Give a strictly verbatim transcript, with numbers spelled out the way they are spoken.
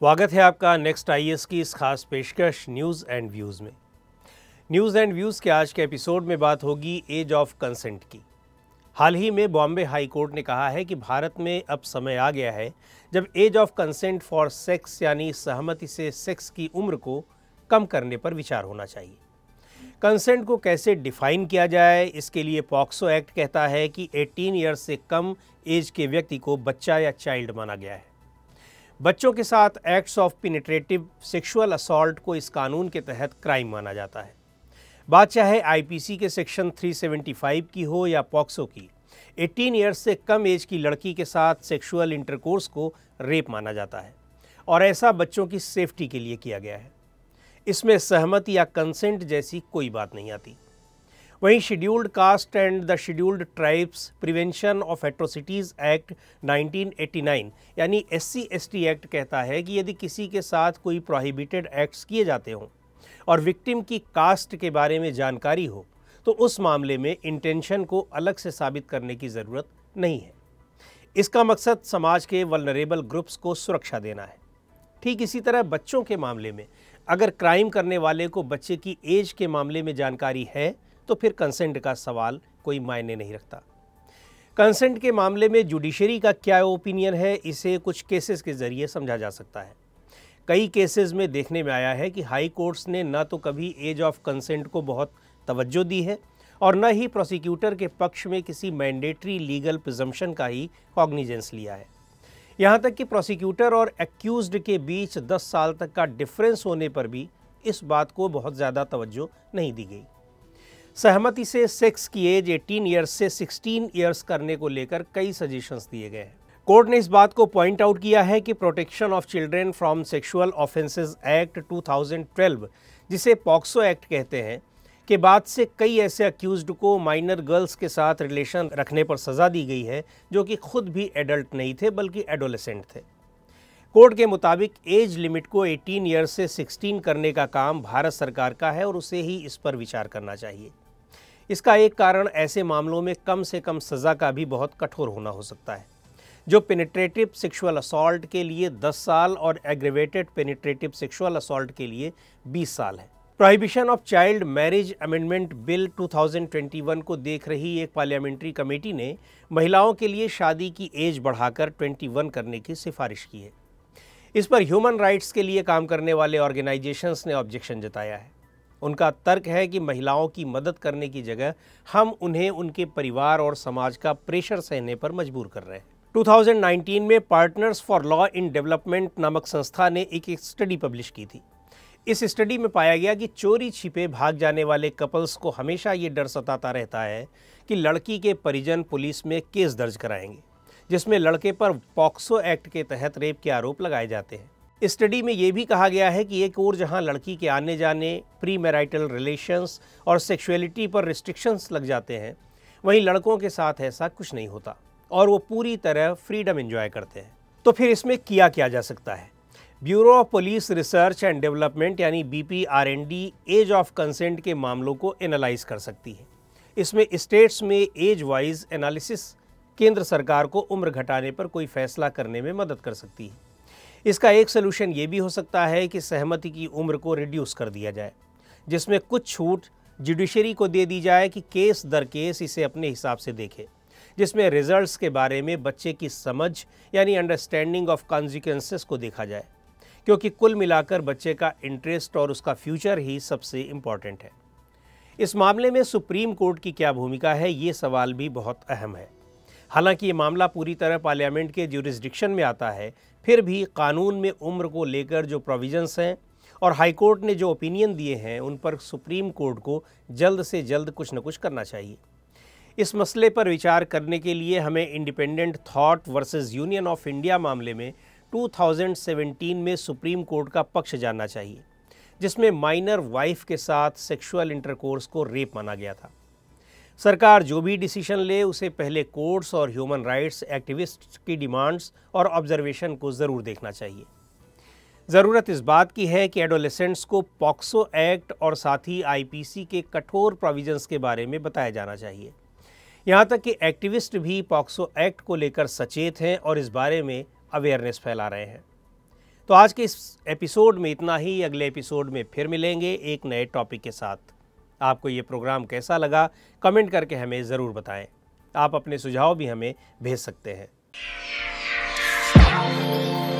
स्वागत है आपका नेक्स्ट आईएएस की इस खास पेशकश न्यूज़ एंड व्यूज़ में। न्यूज़ एंड व्यूज़ के आज के एपिसोड में बात होगी एज ऑफ कंसेंट की। हाल ही में बॉम्बे हाई कोर्ट ने कहा है कि भारत में अब समय आ गया है जब age of consent for sex यानी सहमति से सेक्स की उम्र को कम करने पर विचार होना चाहिए। कंसेंट को कैसे डिफाइन किया जाए, इसके लिए पॉक्सो एक्ट कहता है कि अठारह ईयर्स से कम एज के व्यक्ति को बच्चा या चाइल्ड माना गया है। बच्चों के साथ acts of penetrative sexual assault को इस कानून के तहत क्राइम माना जाता है। बात चाहे आईपीसी के सेक्शन तीन सौ पचहत्तर की हो या पॉक्सो की, अठारह ईयर्स से कम एज की लड़की के साथ सेक्सुअल इंटरकोर्स को रेप माना जाता है और ऐसा बच्चों की सेफ्टी के लिए किया गया है। इसमें सहमति या कंसेंट जैसी कोई बात नहीं आती। वहीं scheduled caste and the scheduled tribes prevention of atrocities act उन्नीस सौ नवासी यानी S C S T act कहता है कि यदि किसी के साथ कोई प्रोहिबिटेड एक्ट्स किए जाते हों और विक्टिम की कास्ट के बारे में जानकारी हो तो उस मामले में इंटेंशन को अलग से साबित करने की ज़रूरत नहीं है। इसका मकसद समाज के वल्नरेबल ग्रुप्स को सुरक्षा देना है। ठीक इसी तरह बच्चों के मामले में अगर क्राइम करने वाले को बच्चे की एज के मामले में जानकारी है तो फिर कंसेंट का सवाल कोई मायने नहीं रखता। कंसेंट के मामले में जुडिशरी का क्या ओपिनियन है, इसे कुछ केसेस के ज़रिए समझा जा सकता है। कई केसेस में देखने में आया है कि हाई कोर्ट्स ने न तो कभी एज ऑफ कंसेंट को बहुत तवज्जो दी है और न ही प्रोसिक्यूटर के पक्ष में किसी मैंडेटरी लीगल प्रिजम्पशन का ही कॉग्निजेंस लिया है। यहाँ तक कि प्रोसिक्यूटर और एक्यूज्ड के बीच दस साल तक का डिफरेंस होने पर भी इस बात को बहुत ज़्यादा तवज्जो नहीं दी गई। सहमति से सेक्स की एज अठारह ईयर्स से सोलह ईयर्स करने को लेकर कई सजेशंस दिए गए हैं। कोर्ट ने इस बात को पॉइंट आउट किया है कि protection of children from sexual offences act दो हज़ार बारह, जिसे पॉक्सो एक्ट कहते हैं, के बाद से कई ऐसे अक्यूज्ड को माइनर गर्ल्स के साथ रिलेशन रखने पर सज़ा दी गई है जो कि खुद भी एडल्ट नहीं थे बल्कि एडोलेसेंट थे। कोर्ट के मुताबिक एज लिमिट को अठारह ईयर्स से सोलह करने का काम भारत सरकार का है और उसे ही इस पर विचार करना चाहिए। इसका एक कारण ऐसे मामलों में कम से कम सज़ा का भी बहुत कठोर होना हो सकता है, जो पेनिट्रेटिव सेक्सुअल असॉल्ट के लिए दस साल और एग्रीवेटेड पेनिट्रेटिव सेक्सुअल असॉल्ट के लिए बीस साल है। Prohibition of child marriage amendment bill दो हज़ार इक्कीस को देख रही एक पार्लियामेंट्री कमेटी ने महिलाओं के लिए शादी की एज बढ़ाकर इक्कीस करने की सिफारिश की है। इस पर ह्यूमन राइट्स के लिए काम करने वाले ऑर्गेनाइजेशंस ने ऑब्जेक्शन जताया है। उनका तर्क है कि महिलाओं की मदद करने की जगह हम उन्हें उनके परिवार और समाज का प्रेशर सहने पर मजबूर कर रहे हैं। दो हज़ार उन्नीस में partners for law in development नामक संस्था ने एक स्टडी पब्लिश की थी। इस स्टडी में पाया गया कि चोरी छिपे भाग जाने वाले कपल्स को हमेशा ये डर सताता रहता है कि लड़की के परिजन पुलिस में केस दर्ज कराएंगे, जिसमें लड़के पर पॉक्सो एक्ट के तहत रेप के आरोप लगाए जाते हैं। स्टडी में ये भी कहा गया है कि एक और जहां लड़की के आने जाने, प्री मैरिटल रिलेशंस और सेक्सुअलिटी पर रिस्ट्रिक्शंस लग जाते हैं, वहीं लड़कों के साथ ऐसा कुछ नहीं होता और वो पूरी तरह फ्रीडम एंजॉय करते हैं। तो फिर इसमें किया क्या जा सकता है? Bureau of police research and development यानी B P R and D age of consent के मामलों को एनालाइज कर सकती है। इसमें स्टेट्स में एज वाइज एनालिसिस केंद्र सरकार को उम्र घटाने पर कोई फैसला करने में मदद कर सकती है। इसका एक सलूशन ये भी हो सकता है कि सहमति की उम्र को रिड्यूस कर दिया जाए, जिसमें कुछ छूट जुडिशरी को दे दी जाए कि केस दर केस इसे अपने हिसाब से देखे, जिसमें रिजल्ट्स के बारे में बच्चे की समझ यानी अंडरस्टैंडिंग ऑफ कॉन्सिक्वेंसेस को देखा जाए, क्योंकि कुल मिलाकर बच्चे का इंटरेस्ट और उसका फ्यूचर ही सबसे इम्पॉर्टेंट है। इस मामले में सुप्रीम कोर्ट की क्या भूमिका है, ये सवाल भी बहुत अहम है। हालांकि ये मामला पूरी तरह पार्लियामेंट के ज्यूरिसडिक्शन में आता है, फिर भी कानून में उम्र को लेकर जो प्रोविजंस हैं और हाई कोर्ट ने जो ओपिनियन दिए हैं उन पर सुप्रीम कोर्ट को जल्द से जल्द कुछ न कुछ करना चाहिए। इस मसले पर विचार करने के लिए हमें independent thought versus union of India मामले में दो हज़ार सत्रह में सुप्रीम कोर्ट का पक्ष जानना चाहिए, जिसमें माइनर वाइफ के साथ सेक्सुअल इंटरकोर्स को रेप माना गया था। सरकार जो भी डिसीजन ले उसे पहले कोर्ट्स और ह्यूमन राइट्स एक्टिविस्ट्स की डिमांड्स और ऑब्जर्वेशन को ज़रूर देखना चाहिए। ज़रूरत इस बात की है कि एडोलेसेंट्स को पॉक्सो एक्ट और साथ ही आईपीसी के कठोर प्रोविजंस के बारे में बताया जाना चाहिए। यहाँ तक कि एक्टिविस्ट भी पॉक्सो एक्ट को लेकर सचेत हैं और इस बारे में अवेयरनेस फैला रहे हैं। तो आज के इस एपिसोड में इतना ही। अगले एपिसोड में फिर मिलेंगे एक नए टॉपिक के साथ। आपको ये प्रोग्राम कैसा लगा कमेंट करके हमें ज़रूर बताएं। आप अपने सुझाव भी हमें भेज सकते हैं।